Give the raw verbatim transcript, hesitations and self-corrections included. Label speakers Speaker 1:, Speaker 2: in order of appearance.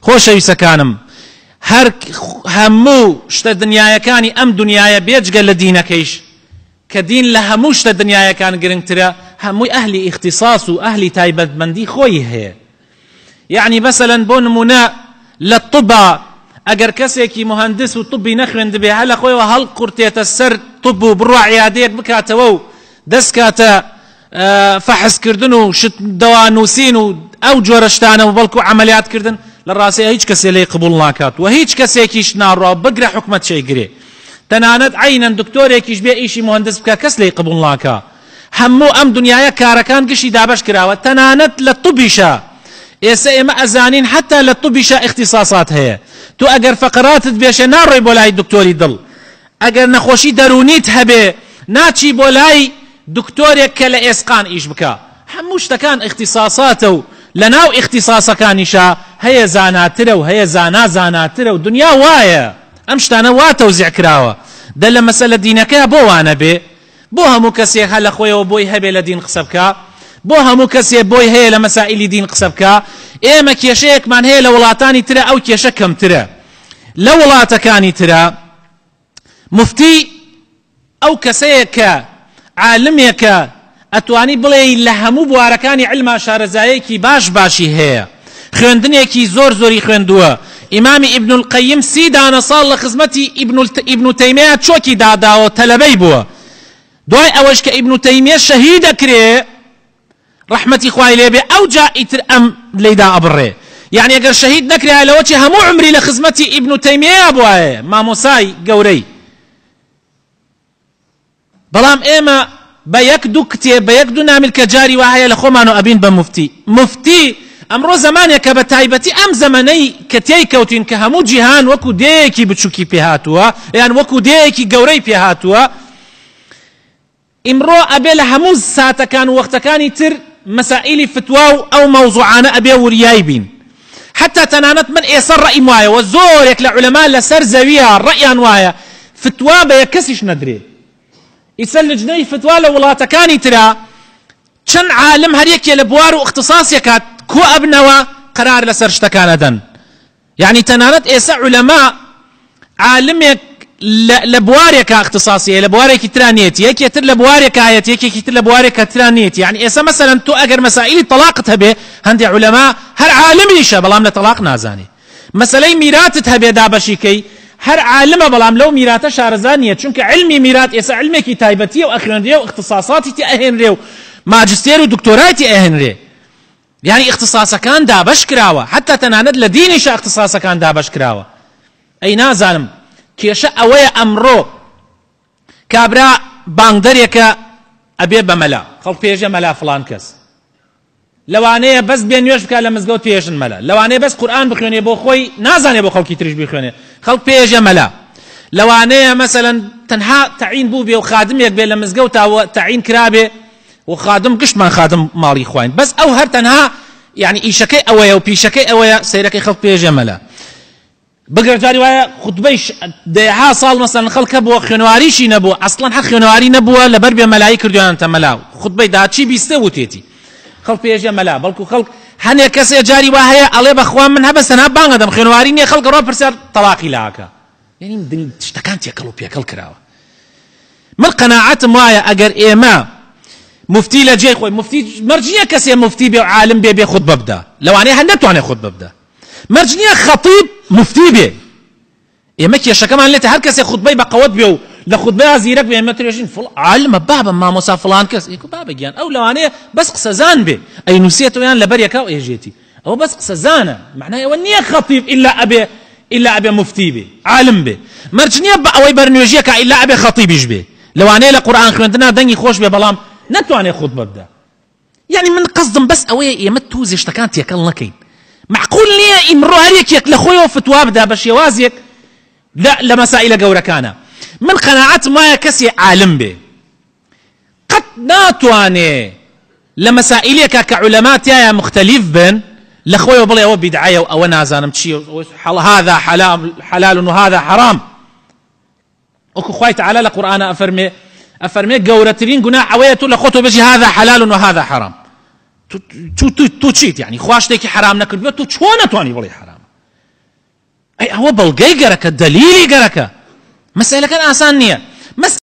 Speaker 1: خۆشەویستەکانم هەر هەموو شتە دنیایەکانی ئەم دنیایە بێجگە لە دینەکەیش کە دین لە هەموو شتە دنیایەکان گرنگترە هەمووی ئەهلی ئیختیساس و ئەهلی تایبەتمەندی خۆی هەیە. یعنی بەسەلەن بۆ نمونە لە طبا ئەگەر کەسێکی مهندس و طبی نەخوێندبێ هە لە خۆیەوە هەڵقورتێتە سەر طب و بڕوا عیادەیەک بکاتەوە و دەستکاتە فەحسکردن و شت دەوانووسین و ئەو جۆرە شتانە و بەڵکو عەمەلیاتکردن لە ڕاستیە هیچ کەسێ لێی قبوڵ ناکات و هیچ کەسێکیش ناڕوا بگرە حکومەت چێگرێ. تەنانەت عینەن دکتۆرێکیش بێ ئیشی مهندس بکە کەس لێی قبوڵ ناکا. هەموو ئەم دنیاە کارەکان گشتی دابەش کراوە تەنانەت لە طبیشە. ئێستا ئێمە ئەزانین حتا لە طبیشە اختصاصات هەیە. تو ئەگەر فەقراتت بێشە ناڕۆی بۆ لای دکتۆری دڵ، ئەگەر نەخۆشی دەرونیت هەبێ ناچی بۆ لای دکتۆرێک کە لە ئێسقان ئیش بکە. هەموو شتەکان اختصاصاتە و لە ناو اختصاصەکانیشە هەیە زاناترە و هەیە زانا زاناترە و دنیا وایە. ئەم شتانە وا تەوزیع کراوە. دە لە مەسەلە دینەکە بۆ وانە بێ، بۆ هەموو کەسێک هە لە خۆیەوە بۆی هەبێ لە دین قسە بکە، بۆ هەموو کەسێ بۆی هەیە لە مەسائیلی دین قسە بکە. ئێمە کێشەیەکمان هەیە لە وڵاتانی ترە، ئەو کێشە کەمترە. لە وڵاتەکانی ترە مفتی ئەو کەسەیە کە عالمێکە ئەتوانی بڵێ لە هەموو بوارەکانی علما شارەزایەکی باش باشی هەیە، خوێندنێکی زۆر زۆری خوێندووە. ئیمامی ئیبن القەیم سی دانە ساڵ لە خزمەتی ئیبن تەیمیە چۆکی داداوە تەلەبەی بووە. دوای ئەوەش کە ئیبن تەیمیە شەهید دەکرێ ڕەحمەتی خوای لێبێ ئەو جا ئیتر ئەم لەیدا ئەبڕێ. یعنی ئەگەر شەهید نەکرێ لەوەچی هەموو عمری لە خزمەتی ئیبن تەیمیە بووایە مامۆسای گەورەی. بەڵام ئێمە بە یەک دوو کتێب بە یەک دوو نامیل کە جاری وا هەیە لە خۆمان و ئەبین بە مفتی. مفتی ئەمڕۆ زمانێکە بە تایبەتی ئەم زەمانەی کە تێی کەوتین کە هەموو جیهان وەکو دەیەکی بچووکی پێهاتووە یان وەکو دەیەکی گەورەی پێهاتووە، ئیمڕۆ ئەبێ لە هەموو ساتەکان و وەختەکانی تر مەسائیلی فتوا و ئەو مەوزوعانە ئەبێ وریای بین. حتا تەنانەت من ئێستا ڕەئیم وایە و زۆرێک لە عولەما لەسەر زەویە ڕەئیان وایە فتوا بە یەک کەسیش نەدرێ. ئیسا لجنەی فتوا لە وڵاتەکانی ترە چەند عالم هەرێکێ لە بوار و اختصاسێکات کۆ ئەبنەوە قەرار لەسەر شتەکانەدەن. یعنی تەنانەت ئێستا عولەما عالمێک لە بوارێکە اختصاسیە لە بوارێکی ترانێتی، یەکێتر لە بوارێکە هەیەت، یەکێکی تر لە بوارێکە ترانێتی. یعنی ئێستا مەسەلەن تۆ ئەگەر مەسائیلی تەلاقت هەبێ هەندێک عولەما هەر عالمیشە بەڵام لە تەلاق نازانێ. مەسەلەی میراتت هەبێ دابەشیکەی هەر عالمە بەڵام لەو میراتە شارەزا نییە، چونکە علمی میرات ئێستا علمێکی تایبەتیە و ئەخوێندرێ و اختصاساتی تی ئەهێنرێ و ماجستێر و دکتۆرایتی ئەهێنرێ. یعنی اختصاسەکان دابەش کراوە، حتا تەنانەت لە دینیشە اختصاسەکان دابەش کراوە. ئەی نازانم کێشە ئەوەیە ئەمڕۆ کابرا بانگدەرێکە ئەبێ بە مەلا، خەڵک پێژە مەلا فڵان کەس، لەوانەیە بەس بێ نوێژ بکە لە مزگەوت پێژن مەلا، لەوانەیە بەس قورئان بخوێنێ بۆ خۆی نازانێ بۆ خەڵکی تریش بخوێنێ، خەڵک پێژە مەلا. لەوانەیە مەسەلەن تەنها تەعین بوو بێ و خادمێک بێ لە مزگەوتاوە تەعین کرابێ و خادم گشتمان خادم ماڵی خوین، بەس ئەو هەر تەنها یعنی ئیشەکەی ئەوەیە و پیشەکەی ئەوەیە سەیرەکەی خەڵک پێژە مەلا. بگەر جاری وایە خوتبەی دەیها ساڵ مەسەلەن خەڵکە بۆ خوێنەواریشی نەبووە، ئەسڵەن حەق خوێنەواری نەبووە لەبەر بێ مەلایی کردویانتە مەلا، خوتبەی داچی بیستە وتێتی خەڵک پێژە مەلا. بەڵکو خەڵک هەنێک کەسێ جاری وا هەیە ئەڵێ بەخوا من هەبە سەنا بانگە دەم خوێنەواری نییە، خەڵک ڕۆ پرسیار تەلاقی لاکە. یعنی شتەکان تێکەڵ و پێکەڵ کراوە. من قەناعەتم وایە ئەگەر ئێمە مفتی لە جێی خۆی مفتی مەرجە کەسێ مفتی بێ و عالم بێ بێ خوتبە بدە، لەوانەیە هەر نەتوانێ خوتبە بدە. مەرجە خەتیب مفتی بێ. ئێمە کێشەکەمان لێتە هەر کەسێ خوتبەی بە قەوت بێ و لە خوتبەیە زیرەک بێ ئێمە ترێژین عالمە بابە مامۆسا فڵان کەس ئێکو بابە گیان ئەو لەوانەیە بەس قسەزان بێ ئەی نووسێتەوەیان لەبەر یەکا و ئێژێتی ئەوە بەس قسەزانە، معنای ئەوە نییە خەتیب ئیلا ئەبێ ئیلا ئەبێ مفتی بێ عالم بێ. مەرج نییە بە ئەوەی بەرنوێژیەکە ئیلا ئەبێ خەتیبیش بێ، لەوانەیە لە قورئان خوێندنا دەنگی خۆش بێ بەڵام نەتوانێ خوتبە بدە. یعنی من قصدم بەس ئەوەیە ئێمە تووزێ شتەکان تێکەڵ نەکەین. معقول نییە ئیمڕۆ هەر یەکێک لە خۆیەوە فتوا بدا بە شێوازێک لە مەسائلە گەورەکانە. من قەناعەتم وایە کەسێ عالم بێ قەت ناتوانێ لە مەسائلێکە کە عولەما تایە مختەلیف بن لە خۆیەوە بڵێ ئەوە بیدعەیە و ئەوە نازانم چییە، هذا حلال و هذا حرام. وەکو خوای تەعالی لە قورئانە ئەفەرمێ ئەفەرمێ گەورەترین گوناح ئەوەیە تۆ لە خۆتۆ بێژی هذا حلال و هذا حرام. تو چیت یعنی خوا شتێکی حرام نەکردووە تۆ چۆن نەتوانی بڵێ حرام؟ ئەوە بەڵگەی گەرەکە دەلیلی گەرەکە مەسەلەکە ئاسان نییە.